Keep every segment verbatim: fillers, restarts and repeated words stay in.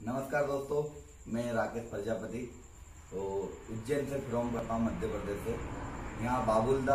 नमस्कार दोस्तों, मैं राकेश प्रजापति और उज्जैन से फ्रॉम करता हूँ, मध्य प्रदेश से। यहाँ बाबुलदा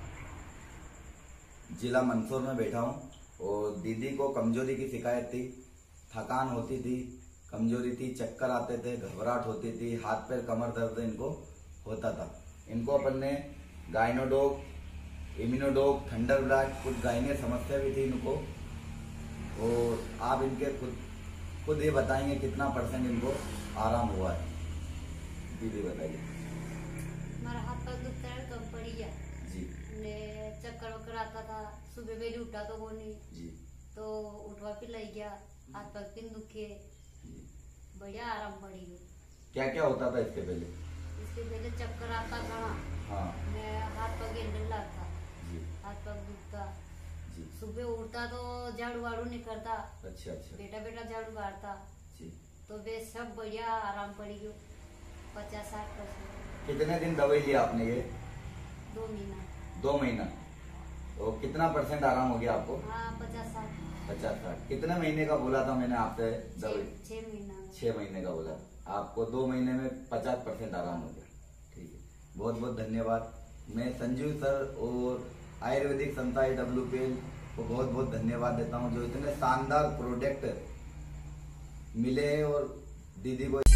जिला मंदसौर में बैठा हूँ और दीदी को कमजोरी की शिकायत थी, थकान होती थी, कमजोरी थी, चक्कर आते थे, घबराहट होती थी, हाथ पैर कमर दर्द इनको होता था। इनको अपन ने गायनोडोग, इम्यूनोडोग, थंडर ब्लास्ट, कुछ गायने समस्या भी थी इनको। और आप इनके खुद खुद ये बताएंगे कितना परसेंट इनको आराम हुआ है। दीदी बताइए। हमारा हाथ पैर दुखता है, कम पड़ी गया जी। ने चक्कर वक्कर आता था, सुबह पहले उठा तो वो नहीं जी। तो उठवा फिर लग गया, हाथ पैर पिन दुखे, बढ़िया आराम पड़ी गई। क्या क्या होता था इसके पहले? इसके पहले चक्कर आता था, हाँ मैं हाथ पैर गेंडल लगता जी, हाथ पैर दुखता जी। सुबह उठता तो झाड़ू वाड़ू नहीं करता, अच्छा अच्छा बेटा बेटा झाड़ू मारता जी। तो वे सब बढ़िया आराम पड़ी गयो, पचास साठ परसेंट। कितने दिन दवाई लिया आपने ये? दो महीना। दो महीना। तो कितना परसेंट आराम हो गया आपको? हाँ, पचास साठ। पचास साठ। कितने महीने का बोला था मैंने आपसे दवाई? छह महीना। छह महीने का बोला, आपको दो महीने में पचास परसेंट आराम हो गया। ठीक है, बहुत बहुत धन्यवाद। मैं संजीव सर और आयुर्वेदिक संस्था डब्ल्यू पी एल को बहुत बहुत धन्यवाद देता हूं, जो इतने शानदार प्रोडक्ट मिले और दीदी को